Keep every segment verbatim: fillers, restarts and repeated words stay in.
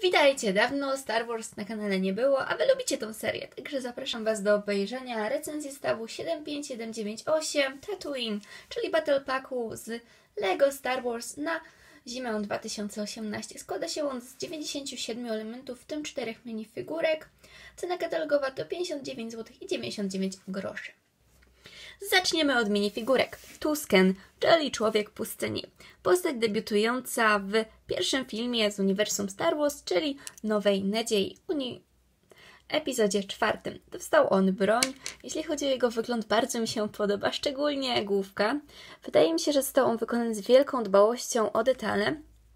Witajcie! Dawno Star Wars na kanale nie było, a Wy lubicie tą serię, także zapraszam Was do obejrzenia recenzji zestawu siedem pięć siedem dziewięć osiem Tatooine, czyli Battle Packu z LEGO Star Wars na zimę dwa tysiące osiemnaście. Składa się on z dziewięćdziesięciu siedmiu elementów, w tym czterech minifigurek. Cena katalogowa to pięćdziesiąt dziewięć złotych i dziewięćdziesiąt dziewięć groszy. Zaczniemy od minifigurek. Tusken, czyli Człowiek Pustyni. Postać debiutująca w pierwszym filmie z uniwersum Star Wars, czyli Nowej Nadziei, uni... epizodzie czwartym. Dostał on broń. Jeśli chodzi o jego wygląd, bardzo mi się podoba, szczególnie główka. Wydaje mi się, że został on wykonany z wielką dbałością o detale.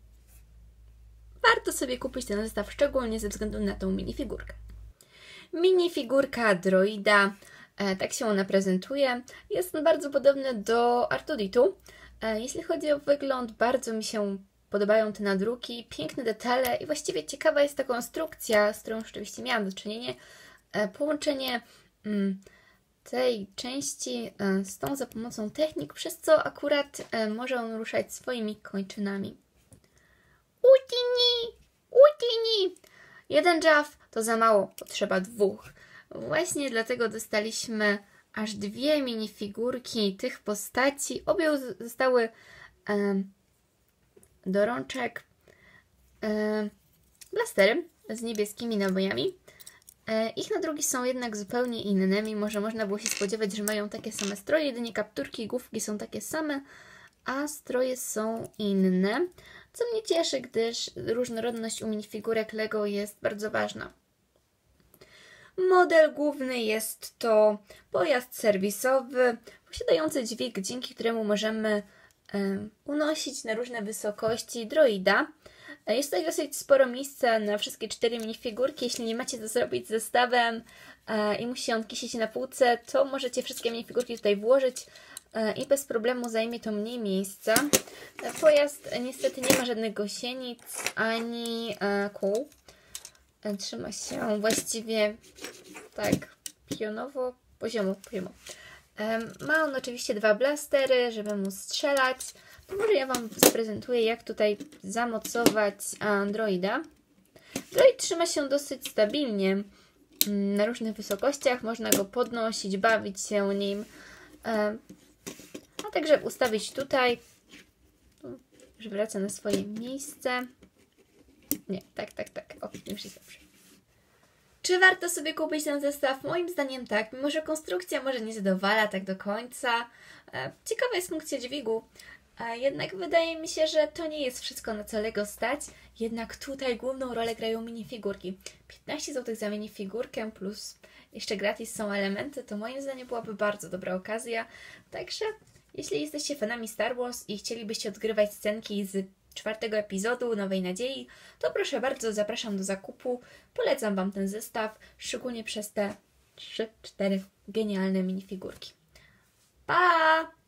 Warto sobie kupić ten zestaw, szczególnie ze względu na tą minifigurkę. Minifigurka droida. E, tak się ona prezentuje. Jest on bardzo podobny do R dwa D dwa. E, jeśli chodzi o wygląd, bardzo mi się podobają te nadruki, piękne detale i właściwie ciekawa jest ta konstrukcja, z którą rzeczywiście miałam do czynienia. E, połączenie mm, tej części e, z tą za pomocą technik, przez co akurat e, może on ruszać swoimi kończynami. Utini! Utini! Jeden jaw to za mało, potrzeba dwóch. Właśnie dlatego dostaliśmy aż dwie minifigurki tych postaci. Obie zostały e, do rączek e, blastery z niebieskimi nabojami. E, ich nadrugi są jednak zupełnie inne, mimo że można było się spodziewać, że mają takie same stroje, jedynie kapturki i główki są takie same, a stroje są inne, co mnie cieszy, gdyż różnorodność u minifigurek LEGO jest bardzo ważna. Model główny jest to pojazd serwisowy posiadający dźwig, dzięki któremu możemy e, unosić na różne wysokości droida. E, jest tutaj dosyć sporo miejsca na wszystkie cztery minifigurki. Jeśli nie macie co zrobić z zestawem e, i musi on kisić na półce, to możecie wszystkie minifigurki tutaj włożyć e, i bez problemu zajmie to mniej miejsca. E, pojazd e, niestety nie ma żadnych gąsienic ani e, kół. Trzyma się właściwie tak pionowo, poziomo, poziomo. Ma on oczywiście dwa blastery, żeby móc strzelać. To może ja Wam zaprezentuję, jak tutaj zamocować androida. Droid trzyma się dosyć stabilnie na różnych wysokościach. Można go podnosić, bawić się nim. A także ustawić tutaj, że wraca na swoje miejsce. Nie, tak, tak, tak. O, już jest dobrze. Czy warto sobie kupić ten zestaw? Moim zdaniem tak, mimo że konstrukcja może nie zadowala tak do końca. Ciekawa jest funkcja dźwigu, jednak wydaje mi się, że to nie jest wszystko, na co LEGO stać. Jednak tutaj główną rolę grają minifigurki. piętnaście złotych za minifigurkę plus jeszcze gratis są elementy, to moim zdaniem byłaby bardzo dobra okazja. Także jeśli jesteście fanami Star Wars i chcielibyście odgrywać scenki z czwartego epizodu Nowej Nadziei, to proszę bardzo, zapraszam do zakupu. Polecam Wam ten zestaw, szczególnie przez te trzy cztery genialne minifigurki. Pa!